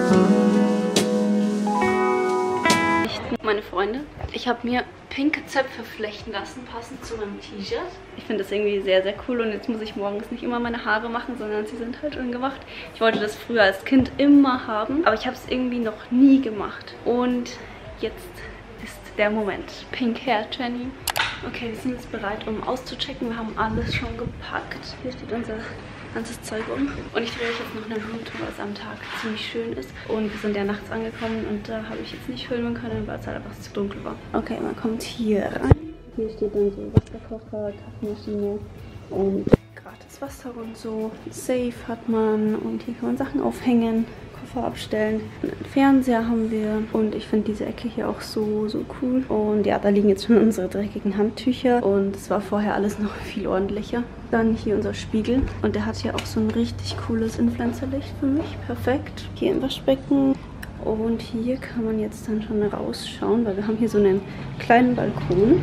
Meine Freunde, ich habe mir pinke Zöpfe flechten lassen, passend zu meinem T-Shirt. Ich finde das irgendwie sehr, sehr cool und jetzt muss ich morgens nicht immer meine Haare machen, sondern sie sind halt schon gemacht. Ich wollte das früher als Kind immer haben, aber ich habe es irgendwie noch nie gemacht. Und jetzt ist der Moment. Pink Hair Jenny. Okay, wir sind jetzt bereit, um auszuchecken. Wir haben alles schon gepackt. Hier steht unser ganzes Zeug um. Und ich drehe euch jetzt noch eine Roomtour, weil es am Tag ziemlich schön ist. Und wir sind ja nachts angekommen und da habe ich jetzt nicht filmen können, weil es halt einfach zu dunkel war. Okay, man kommt hier rein. Hier steht dann so Wasserkocher, Kaffeemaschine und gratis Wasser und so. Safe hat man und hier kann man Sachen aufhängen, Koffer abstellen. Einen Fernseher haben wir und ich finde diese Ecke hier auch so cool. Und ja, da liegen jetzt schon unsere dreckigen Handtücher und es war vorher alles noch viel ordentlicher. Dann hier unser Spiegel und der hat hier auch so ein richtig cooles Influencerlicht für mich. Perfekt. Hier im Waschbecken. Und hier kann man jetzt dann schon rausschauen, weil wir haben hier so einen kleinen Balkon.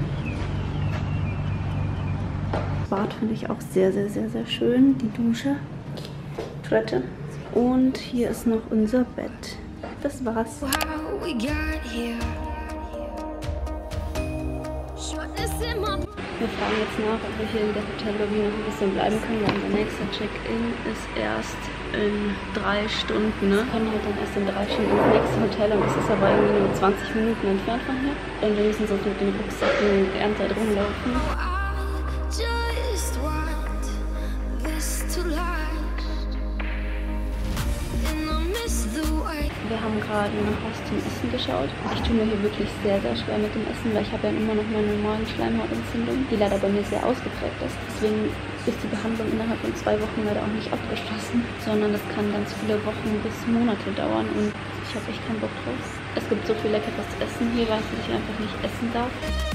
Das Bad finde ich auch sehr schön. Die Dusche, Toilette. Und hier ist noch unser Bett. Das war's. Wir fragen jetzt nach, ob wir hier in der Hotellobby noch ein bisschen bleiben können, weil unser nächster Check-in ist erst in 3 Stunden. Ne? Wir können halt dann erst in 3 Stunden ins nächste Hotel und das ist aber irgendwie nur 20 Minuten entfernt von hier. Und wir müssen sonst mit den Rucksäcken die ganze Zeit rumlaufen. Wir haben gerade nach was zum Essen geschaut. Ich tue mir hier wirklich sehr schwer mit dem Essen, weil ich habe ja immer noch meine Magenschleimhautentzündung, die leider bei mir sehr ausgeprägt ist. Deswegen ist die Behandlung innerhalb von 2 Wochen leider auch nicht abgeschlossen, sondern das kann ganz viele Wochen bis Monate dauern und ich habe echt keinen Bock drauf. Es gibt so viel leckeres Essen hier, was ich einfach nicht essen darf.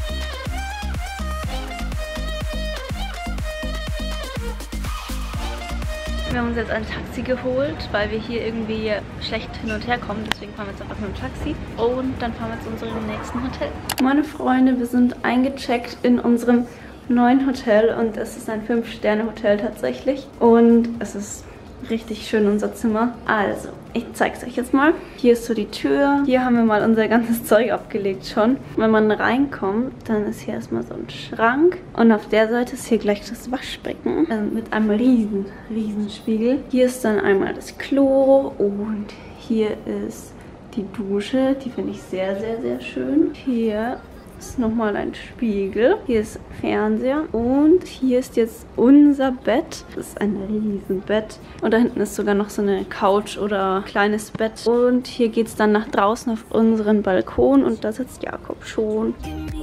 Wir haben uns jetzt ein Taxi geholt, weil wir hier irgendwie schlecht hin und her kommen. Deswegen fahren wir jetzt einfach mit dem Taxi. Und dann fahren wir zu unserem nächsten Hotel. Meine Freunde, wir sind eingecheckt in unserem neuen Hotel. Und es ist ein 5-Sterne-Hotel tatsächlich. Und es ist richtig schön, unser Zimmer. Also, ich zeige es euch jetzt mal. Hier ist so die Tür. Hier haben wir mal unser ganzes Zeug abgelegt schon. Wenn man reinkommt, dann ist hier erstmal so ein Schrank. Und auf der Seite ist hier gleich das Waschbecken mit einem riesen Spiegel. Hier ist dann einmal das Klo und hier ist die Dusche. Die finde ich sehr schön. Hier ist nochmal ein Spiegel. Hier ist Fernseher und hier ist jetzt unser Bett. Das ist ein Riesenbett. Und da hinten ist sogar noch so eine Couch oder kleines Bett. Und hier geht es dann nach draußen auf unseren Balkon und da sitzt Jakob schon.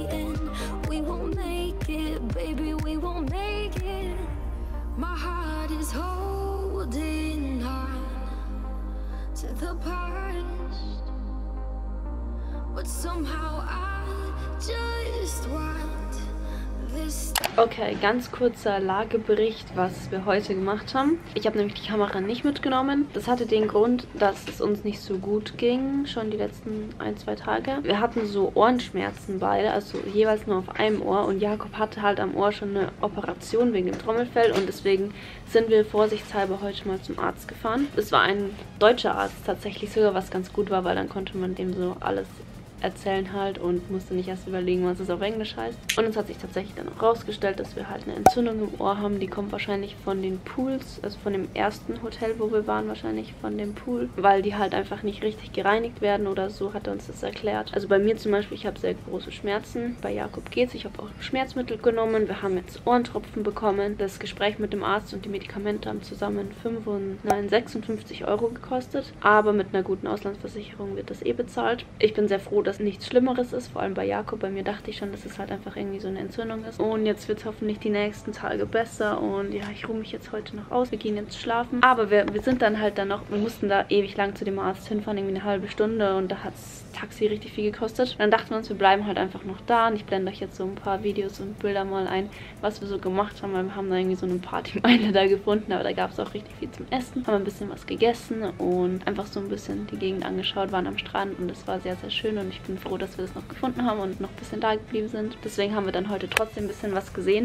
Okay, ganz kurzer Lagebericht, was wir heute gemacht haben. Ich habe nämlich die Kamera nicht mitgenommen. Das hatte den Grund, dass es uns nicht so gut ging, schon die letzten 1-2 Tage. Wir hatten so Ohrenschmerzen beide, also jeweils nur auf einem Ohr. Und Jakob hatte halt am Ohr schon eine Operation wegen dem Trommelfell und deswegen sind wir vorsichtshalber heute mal zum Arzt gefahren. Es war ein deutscher Arzt tatsächlich sogar, was ganz gut war, weil dann konnte man dem so alles erzählen halt und musste nicht erst überlegen, was es auf Englisch heißt. Und es hat sich tatsächlich dann auch rausgestellt, dass wir halt eine Entzündung im Ohr haben. Die kommt wahrscheinlich von den Pools, also von dem ersten Hotel, wo wir waren, wahrscheinlich von dem Pool, weil die halt einfach nicht richtig gereinigt werden oder so, hat er uns das erklärt. Also bei mir zum Beispiel, ich habe sehr große Schmerzen. Bei Jakob geht's. Ich habe auch Schmerzmittel genommen. Wir haben jetzt Ohrentropfen bekommen. Das Gespräch mit dem Arzt und die Medikamente haben zusammen 56 € gekostet. Aber mit einer guten Auslandsversicherung wird das eh bezahlt. Ich bin sehr froh, dass nichts Schlimmeres ist, vor allem bei Jakob. Bei mir dachte ich schon, dass es halt einfach irgendwie so eine Entzündung ist. Und jetzt wird es hoffentlich die nächsten Tage besser. Und ja, ich ruhe mich jetzt heute noch aus. Wir gehen jetzt schlafen. Aber wir sind dann halt noch, wir mussten da ewig lang zu dem Arzt hinfahren, irgendwie eine halbe Stunde. Und da hat das Taxi richtig viel gekostet. Und dann dachten wir uns, wir bleiben halt einfach noch da. Und ich blende euch jetzt so ein paar Videos und Bilder mal ein, was wir so gemacht haben. Weil wir haben da irgendwie so eine Partymeile da gefunden. Aber da gab es auch richtig viel zum Essen. Haben ein bisschen was gegessen und einfach so ein bisschen die Gegend angeschaut, waren am Strand. Und es war sehr schön. Und ich bin froh, dass wir das noch gefunden haben und noch ein bisschen da geblieben sind. Deswegen haben wir dann heute trotzdem ein bisschen was gesehen.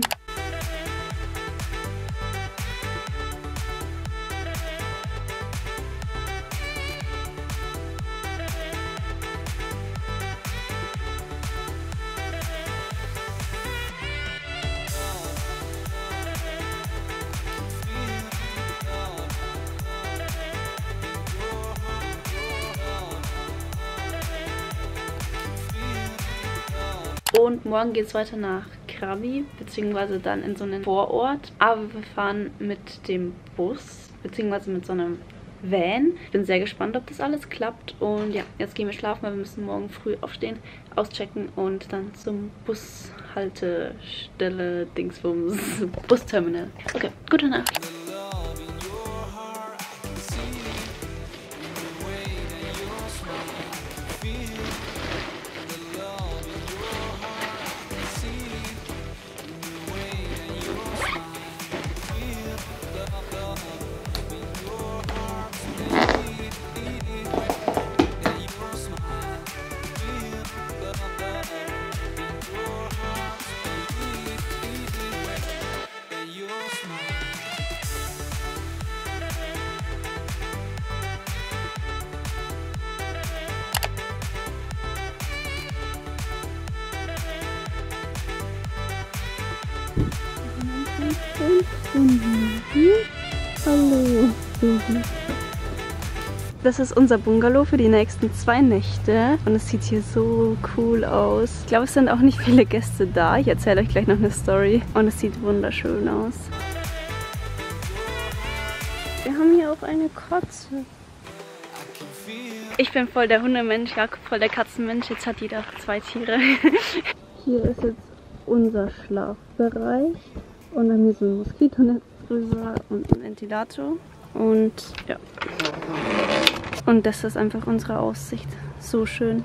Und morgen geht es weiter nach Krabi, beziehungsweise dann in so einen Vorort. Aber wir fahren mit dem Bus, beziehungsweise mit so einem Van. Ich bin sehr gespannt, ob das alles klappt. Und ja, jetzt gehen wir schlafen, weil wir müssen morgen früh aufstehen, auschecken und dann zum Bushaltestelle, Dingsbums, Busterminal. Okay, gute Nacht. Hallo. Das ist unser Bungalow für die nächsten 2 Nächte und es sieht hier so cool aus. Ich glaube, es sind auch nicht viele Gäste da. Ich erzähle euch gleich noch eine Story und es sieht wunderschön aus. Wir haben hier auch eine Katze. Ich bin voll der Hundemensch, Jakob voll der Katzenmensch. Jetzt hat jeder 2 Tiere. Hier ist jetzt unser Schlafbereich. Und dann hier so ein Moskitonetz drüber und ein Ventilator. Und ja. Und das ist einfach unsere Aussicht. So schön.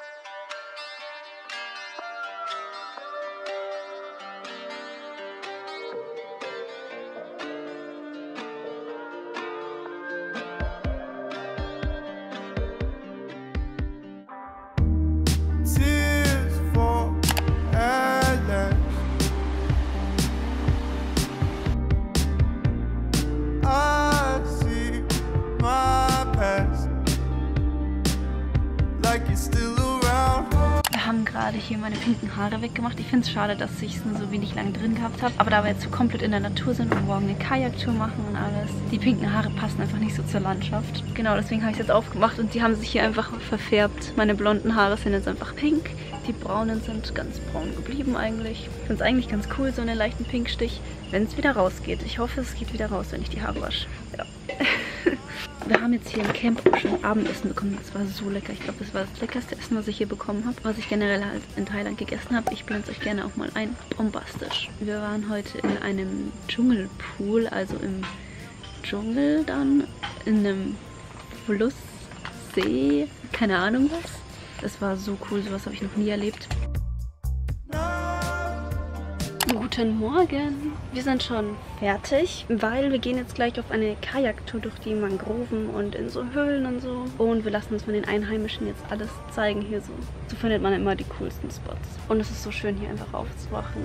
Wir haben gerade hier meine pinken Haare weggemacht. Ich finde es schade, dass ich es nur so wenig lang drin gehabt habe. Aber da wir jetzt so komplett in der Natur sind und morgen eine Kajaktour machen und alles, die pinken Haare passen einfach nicht so zur Landschaft. Genau, deswegen habe ich es jetzt aufgemacht und die haben sich hier einfach verfärbt. Meine blonden Haare sind jetzt einfach pink. Die braunen sind ganz braun geblieben eigentlich. Ich finde es eigentlich ganz cool, so einen leichten Pinkstich, wenn es wieder rausgeht. Ich hoffe, es geht wieder raus, wenn ich die Haare wasche. Ja. Wir haben jetzt hier im Camp auch schon Abendessen bekommen. Das war so lecker. Ich glaube, das war das leckerste Essen, was ich hier bekommen habe. Was ich generell halt in Thailand gegessen habe. Ich blende es euch gerne auch mal ein. Bombastisch. Wir waren heute in einem Dschungelpool, also im Dschungel dann. In einem Fluss, See, keine Ahnung was. Das war so cool. Sowas habe ich noch nie erlebt. Guten Morgen! Wir sind schon fertig, weil wir gehen jetzt gleich auf eine Kajaktour durch die Mangroven und in so Höhlen und so. Und wir lassen uns von den Einheimischen jetzt alles zeigen hier so. So findet man immer die coolsten Spots. Und es ist so schön hier einfach aufzuwachen.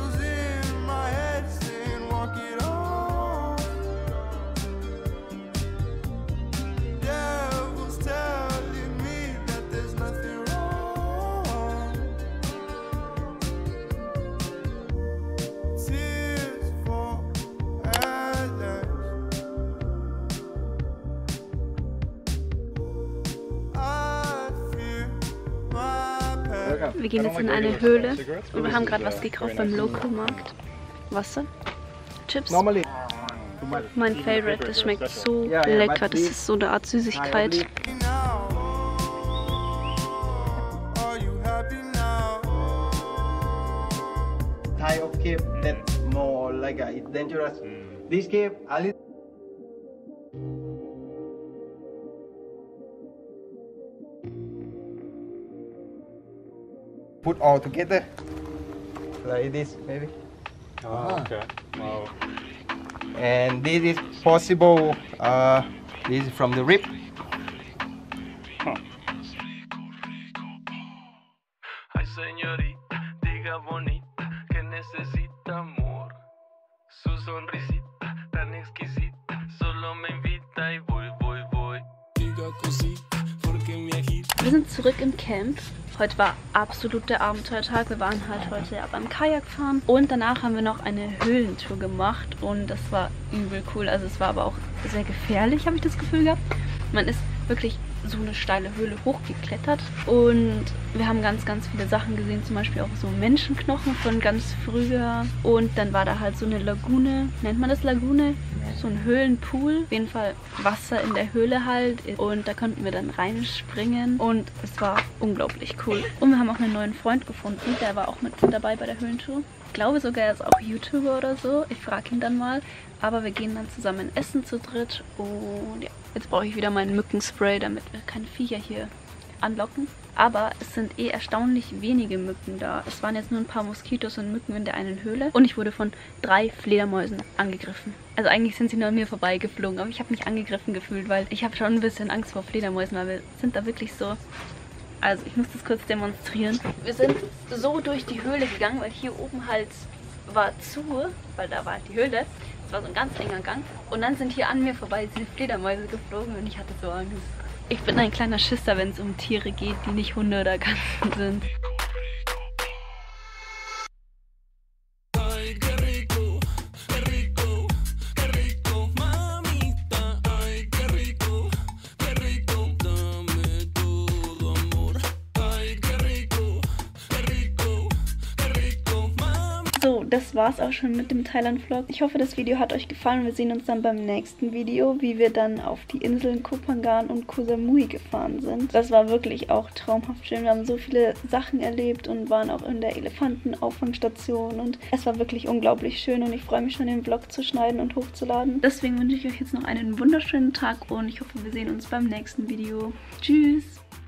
Wir gehen jetzt in eine Höhle und wir haben gerade was gekauft beim Local Markt. Wasser, Chips. Mein Favorite, das schmeckt so lecker. Das ist so eine Art Süßigkeit. Thai of cave that's more like it's dangerous. This cave, a little. Put all together like this, maybe. Oh, okay. Wow. And this is possible. This is from the rib. Huh. Ay, señorita, diga bonita que necesita amor. Su sonrisita tan exquisita, solo me invita y voy, voy, voy. Diga cosita, porque me agita. Wir sind zurück im Camp. Heute war absolut der Abenteuertag. Wir waren halt heute beim Kajakfahren und danach haben wir noch eine Höhlentour gemacht und das war übel cool. Also es war aber auch sehr gefährlich, habe ich das Gefühl gehabt. Man ist wirklich so eine steile Höhle hochgeklettert und wir haben ganz, ganz viele Sachen gesehen, zum Beispiel auch so Menschenknochen von ganz früher und dann war da halt so eine Lagune, nennt man das Lagune? So ein Höhlenpool, auf jeden Fall Wasser in der Höhle halt und da konnten wir dann reinspringen und es war unglaublich cool. Und wir haben auch einen neuen Freund gefunden, der war auch mit dabei bei der Höhlentour. Ich glaube sogar, er ist auch YouTuber oder so, ich frage ihn dann mal. Aber wir gehen dann zusammen essen zu dritt und ja, jetzt brauche ich wieder meinen Mückenspray, damit wir keine Viecher hier anlocken. Aber es sind erstaunlich wenige Mücken da. Es waren jetzt nur ein paar Moskitos und Mücken in der einen Höhle. Und ich wurde von 3 Fledermäusen angegriffen. Also eigentlich sind sie nur an mir vorbeigeflogen. Aber ich habe mich angegriffen gefühlt, weil ich habe schon ein bisschen Angst vor Fledermäusen. Weil wir sind da wirklich so... Also ich muss das kurz demonstrieren. Wir sind so durch die Höhle gegangen, weil hier oben halt war zu. Weil da war halt die Höhle. Es war so ein ganz enger Gang. Und dann sind hier an mir vorbei diese Fledermäuse geflogen und ich hatte so Angst. Ich bin ein kleiner Schisser, wenn es um Tiere geht, die nicht Hunde oder Katzen sind. So, das war's auch schon mit dem Thailand-Vlog. Ich hoffe, das Video hat euch gefallen. Wir sehen uns dann beim nächsten Video, wie wir dann auf die Inseln Koh Phangan und Koh Samui gefahren sind. Das war wirklich auch traumhaft schön. Wir haben so viele Sachen erlebt und waren auch in der Elefantenauffangstation und es war wirklich unglaublich schön und ich freue mich schon, den Vlog zu schneiden und hochzuladen. Deswegen wünsche ich euch jetzt noch einen wunderschönen Tag und ich hoffe, wir sehen uns beim nächsten Video. Tschüss!